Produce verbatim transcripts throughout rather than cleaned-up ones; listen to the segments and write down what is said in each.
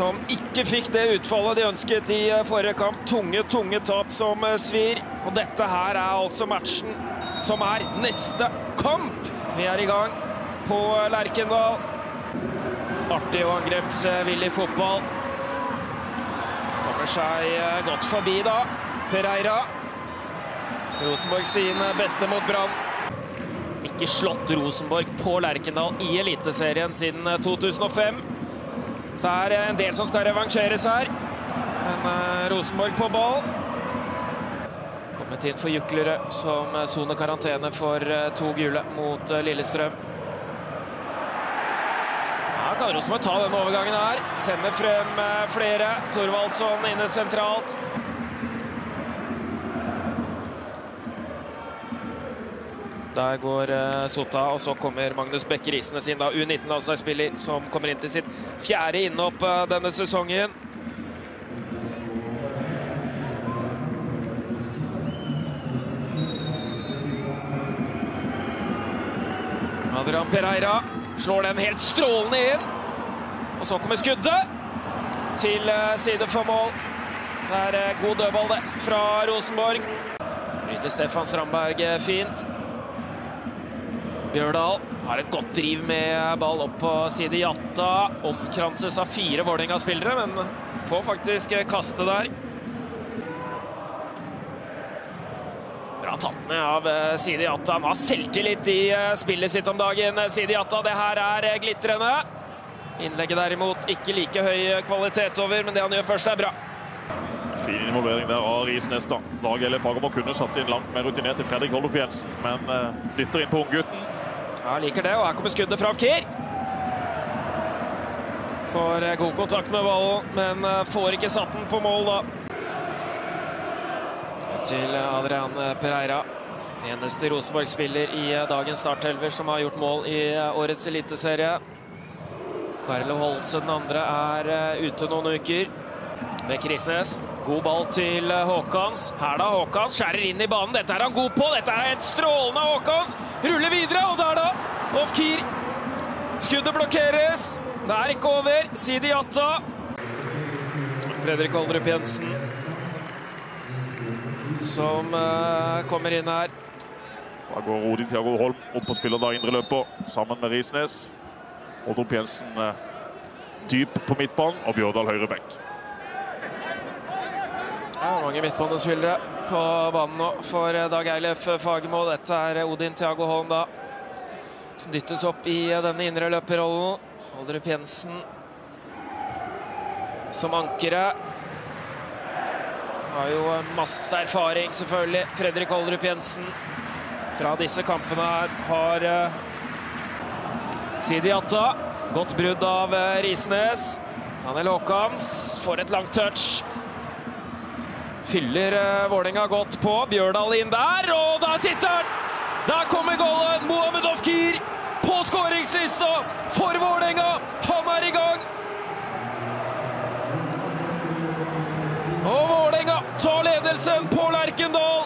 som ikke fikk det utfallet de ønsket i forrige kamp. Tunge, tunge tap som svir. Og dette her er altså matchen som er neste kamp. Vi er i gang på Lerkendal. Artig og angrepsvillig fotball. Kommer seg godt forbi da. Pereira. Rosenborg sin beste mot Brann. Ikke slått Rosenborg på Lerkendal i Eliteserien siden to tusen og fem. Så er det en del som skal revansjeres her. Men Rosenborg på ball. Kommet inn for Juklere som soner karantene for to gule mot Lillestrøm. Ja, kan Rosenborg ta denne overgangen her. Sender frem flere. Thorvaldsson inne sentralt. Der går uh, Sota, og så kommer Magnus Bekke Riisnæs inn, da U nitten-landslagsspiller som kommer inn til sitt fjerde innhopp uh, denne sesongen. Adrian Pereira slår den helt strålende inn. Og så kommer skuddet til uh, side for mål. Det er uh, god dødball det fra Rosenborg. Bryter Stefan Strandberg uh, fint. Bjørdal har et godt driv med ball opp på Seedy Jatta. Omkranses av fire Vålerenga-spillere, men får faktisk kaste der. Bra tatt ned av Seedy Jatta. Han har selvtillit i spillet sitt om dagen. Seedy Jatta, det her er glitrende. Innlegget derimot ikke like høy kvalitet over, men det han gjør først er bra. Fin involvering der av Riisnæs da. Dag eller Fagerborg kunne satt inn langt mer rutinert til Fredrik Oldrup Jensen, men uh, dytter inn på unggutten. Ja, liker det, og her kommer skuddet fra Ofkir. Får god kontakt med ballen, men får ikke satt den på mål da. Til Adrian Pereira. Eneste Rosenborg-spiller i dagens startelver som har gjort mål i årets eliteserie. Carlo Holse, den andre, er ute noen uker. Bekke Riisnæs. God ball til Håkans. Her da, Håkans skjærer inn i banen. Dette er han god på. Dette er et strålende Håkans. Ruller videre, og der da, Ofkir. Skuddet blokkeres. Det er ikke over. Seedy Jatta. Fredrik Oldrup Jensen. Som uh, kommer inn her. Da går Odin til å gå Holm opp og spiller da indre løper sammen med Riisnæs. Oldrup Jensen uh, dyp på midtbanen, og Bjørdal høyre bekk. Ja, mange midtbanespillere på banen nå for Dag Eilef Fagermo. Dette er Odin Thiago Holm da, som dyttes opp i denne indre løperrollen. Oldrup Jensen som ankere. Har jo masse erfaring selvfølgelig. Fredrik Oldrup Jensen fra disse kampene her har uh, Seedy Jatta. Godt brudd av uh, Riisnæs. Daniel Håkans får et langt touch. Fyller uh, Vålerenga godt på. Bjørdal inn der, og der sitter han! Der kommer goalen! Mohamed Ofkir på skåringslista for Vålerenga! Han er i gang! Og Vålerenga tar ledelsen på Lerkendal!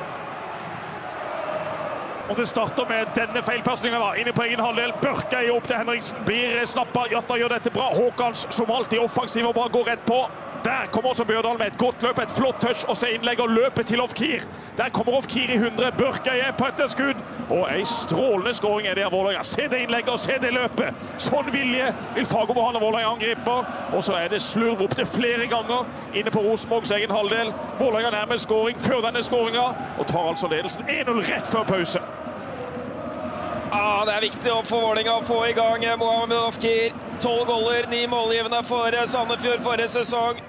Og det starter med denne feilpasningen da, inne på egen halvdel. Børka i opp til Henriksen, blir snappet. Jatta gjør dette bra. Håkans som alltid offensiv og bare går rett på. Der kommer også Bjørdal med et godt løp, et flott touch, og så innlegger løpet til Ofkir. Der kommer Ofkir i hundre, Børka er på etter skudd, og en strålende skåring er det av Vålerenga. Se det innlegget og se det løpet. Sånn vilje vil Fagermo ha når Vålerenga angriper, og så er det slurv opp til flere ganger inne på Rosenborgs egen halvdel. Vålerenga nærmer skåring før denne skåringen, og tar altså ledelsen en null rett før pause. Ah, det er viktig å få Vålerenga å få i gang Mohamed Ofkir. tolv goller, ni målgivende for Sandefjord forrige sesong.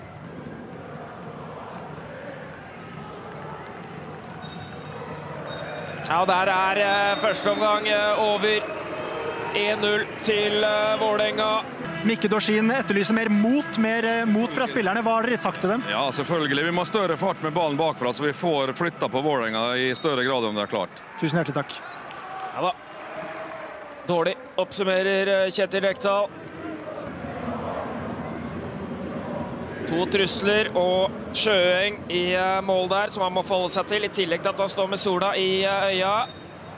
Ja, der er uh, første omgang uh, over. en null til uh, Vålerenga. Mikke Dorsin etterlyser mer mot, mer uh, mot fra spillerne. Hva har dere sagt til dem? Ja, selvfølgelig. Vi må ha større fart med ballen bakfra, så vi får flyttet på Vålerenga i større grad om det er klart. Tusen hjertelig takk. Ja da. Dårlig oppsummerer uh, Kjetil Rekdal. To trusler og Sjøeng i uh, mål der, som han må forholde seg til, i tillegg til at han står med sola i uh, øya.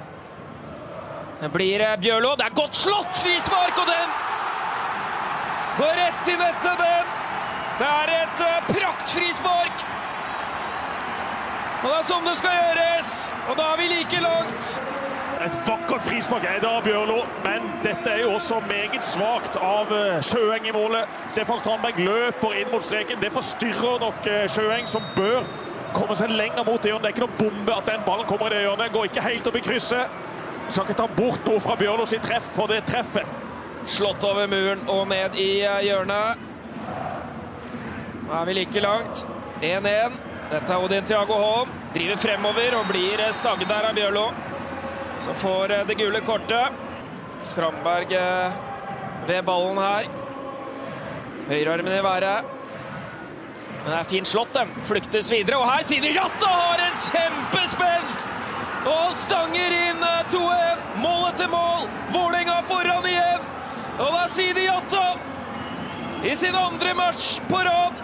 Det blir uh, Bjørlo. Det er godt slått! Frispark, og den Går rett i nettet den. Det er et uh, praktfrispark. Og det er sånn det skal gjøres. Og da er vi like langt. Et vakkert frispark er det av Bjørlo, men dette er jo også meget svagt av uh, Sjøeng i målet. Stefan Strandberg løper inn mot streken. Det forstyrrer nok uh, Sjøeng, som bør komme seg lenger mot det hjørnet. Det er ikke noen bombe at den ballen kommer i det hjørnet. Går ikke helt opp i krysset. Vi skal ikke ta bort noe fra Bjørlo sitt treff, for det treffer. Slått over muren og ned i hjørnet. Nå er vi like langt. én én. Dette er Odin Thiago Holm. Driver fremover og blir sagd der av Bjørlo, som får det gule kortet. Strandberg ved ballen her. Høyrearmen i været. Men det er fint slått, den. Flyktes videre, og her Seedy Jatta har en kjempespenst! Og stanger inn to én. Målet til mål. Vålerenga foran igjen. Og da Seedy Jatta i sin andre match på rad.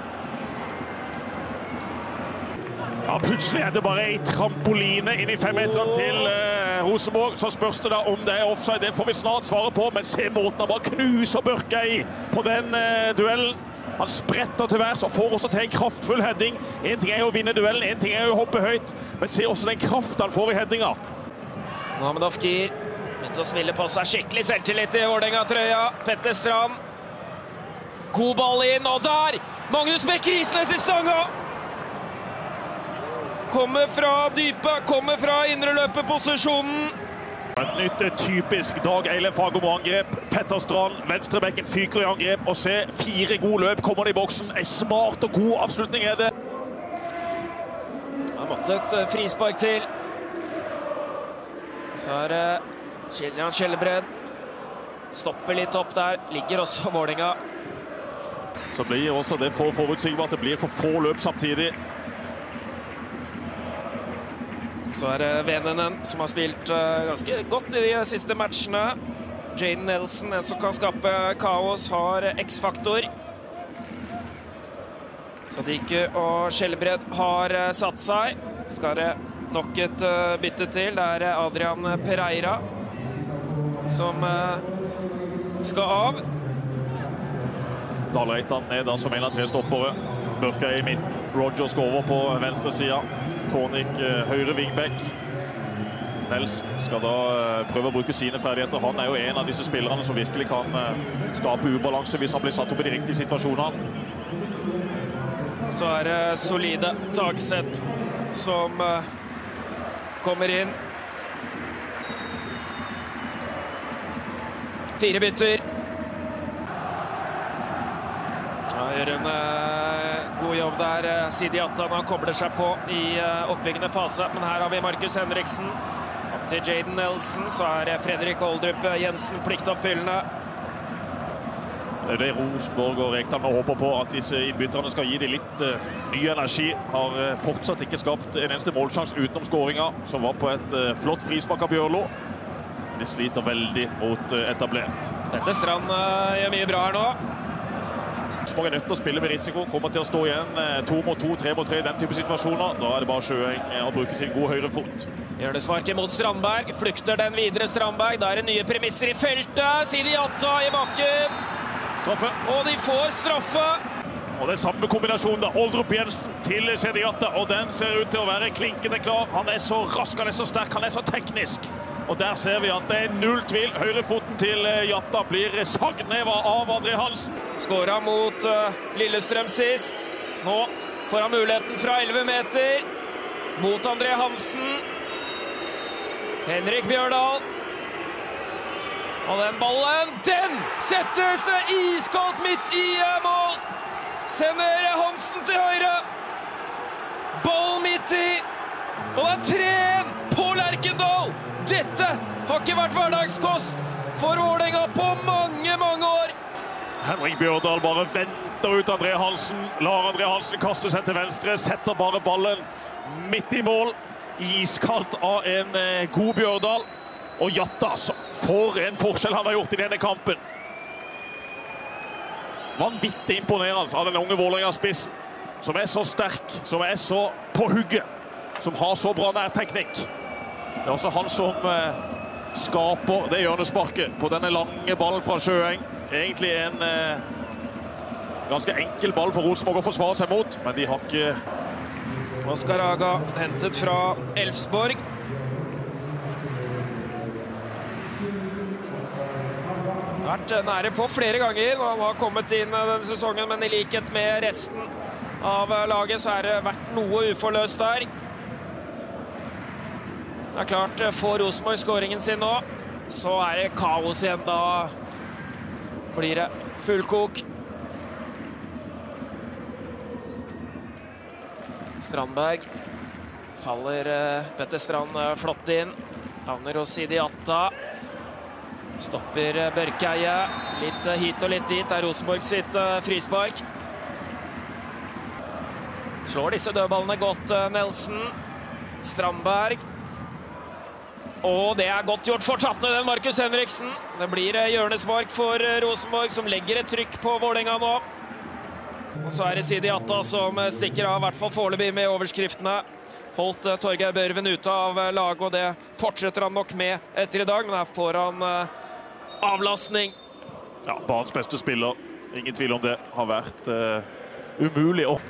Ja, plutselig er det bare en trampoline inn i femmeteren til uh, Rosenborg. Så spørs det da om det er offside. Det får vi snart svare på. Men se måten han bare knuser Børka i på den uh, duellen. Han spretter til værs og får også til en kraftfull heading. En ting er jo å vinne duellen, en ting er jo å hoppe høyt. Men se også den kraft han får i headinga. Mohamed Ofkir begynte å smille på seg skikkelig selvtillit i Vålerenga-trøya. Petter Strand. God ball inn, og der! Magnus med Riisnæs i stanga! Kommer fra dypet, kommer fra indre løpeposisjonen. Et nytt typisk Dag Eilev Fagermo-angrep. Petter Strand, venstrebekken fyker i angrep. Og se, fire gode løp kommer det i boksen. En smart og god avslutning er det. Han måtte et frispark til. Så er det Per Skjelbred. Stopper litt opp der. Ligger også Vålerenga. Så blir også det for forutsigbart. Det blir for få løp samtidig. Så er det Väänänen som har spilt uh, ganske godt i de siste matchene. Jayden Nelson, en som kan skape kaos, har X-faktor. Sadike og Skjelbred har uh, satt seg. Skal det nok et uh, bytte til. Det er Adrian Pereira som uh, skal av. Reitan ned da som en av tre stoppere. Børka i midten. Roger skal over på venstre siden. Cornic høyre wingback. Nelson skal da prøve å bruke sine ferdigheter. Han er jo en av disse spillerne som virkelig kan skape ubalanse hvis han blir satt opp i de riktige situasjonene. Så er det solide tagsett som kommer inn. Fire bytter. Ja, gjør en uh, god jobb der, uh, Seedy Jatta, han kobler seg på i uh, oppbyggende fase. Men her har vi Markus Henriksen. Opp til Jayden Nelson, så er uh, Fredrik Oldrup, uh, Jensen pliktoppfyllende. Det er det Rosenborg og Reitan nå håper på, at disse innbytterne skal gi dem litt uh, ny energi. Har uh, fortsatt ikke skapt en eneste målsjans utenom skåringa, som var på et uh, flott frispark av Bjørlo. De sliter veldig mot uh, etablert. Dette Strand uh, gjør mye bra her nå. Rosenborg er nødt til å spille med risiko, kommer til å stå igjen to mot to, tre mot tre, den type situasjoner. Da er det bare Sjøeng å bruke sin gode høyre fot. Gjør det sparket mot Strandberg, flykter den videre Strandberg. Da er det nye premisser i feltet. Seedy Jatta i bakken. Straffe. Og de får straffe. Og det er samme kombinasjon da, Oldrup Jensen til Seedy Jatta, og den ser ut til å være klinkende klar. Han er så rask, han er så sterk, han er så teknisk. Og der ser vi at det er null tvil. Høyrefoten til Jatta blir sagd ned av André Hansen. Skåret mot uh, Lillestrøm sist. Nå får han muligheten fra elleve meter. Mot André Hansen. Henrik Bjørdal. Og den ballen, den settes iskaldt midt i uh, mål. Sender Hansen til høyre. Ball midt i. Og det er tre én på Lerkendal. Dette har ikke vært hverdagskost for Vålerenga på mange, mange år. Henrik Bjørdal bare venter ut André Hansen. Lar André Hansen kaste seg til venstre. Setter bare ballen midt i mål. Iskaldt av en eh, god Bjørdal. Og Jatta, altså. For en forskjell han har gjort i denne kampen. Vanvittig imponerende av den unge Vålerenga-spissen. Som er så sterk, som er så på hugget. Som har så bra nærteknikk. Det er også han som eh, skaper det hjørnesparket på denne lange ballen fra Sjøeng. Egentlig en eh, Ganske enkel ball for Rosenborg å forsvare seg mot, men de har ikke... Oscar Aga hentet fra Elfsborg. Vært nære på flere ganger når han har kommet inn denne sesongen, men i likhet med resten av laget så er det vært noe uforløst der. Det er klart, får Rosenborg skåringen sin nå, så er det kaos igjen. Da blir det fullkok. Strandberg faller Petter Strand flott inn. Havner hos Seedy Jatta. Stopper Børkeie. Litt hit og litt dit. Det er Rosenborg sitt frispark. Slår disse dødballene godt, Nelson. Strandberg. Og det er godt gjort fortsatt med den Markus Henriksen. Det blir hjørnespark for Rosenborg, som legger et trykk på Vålerenga nå. Og så er det Seedy Jatta som stikker av, i hvert fall foreløpig med overskriftene. Holdt Torgeir Børven ute av laget, og det fortsetter han nok med etter i dag, men her får han avlastning. Ja, banens beste spiller. Ingen tvil om det. Har vært uh, umulig å...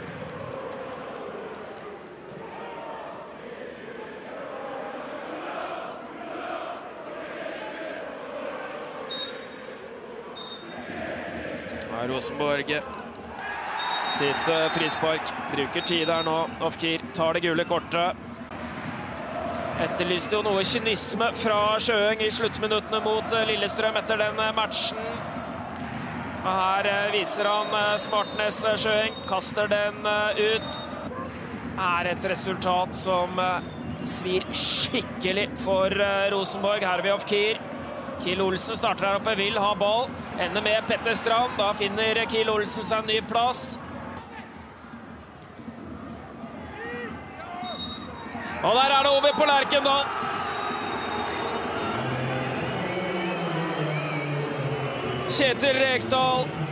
Rosenborg sitt frispark, bruker tid der nå. Ofkir tar det gule kortet. Etterlyste jo noe kynisme fra Sjøeng i sluttminuttene mot Lillestrøm etter den matchen. Og her viser han smartness, Sjøeng. Kaster den ut. Er et resultat som svir skikkelig for Rosenborg. Her er vi Ofkir. Kiel Olsen starter her oppe, vil ha ball. Ender med Petter Strand. Da finner Kiel Olsen seg en ny plass. Og der er det over på Lerkendal. Kjetil Rekdal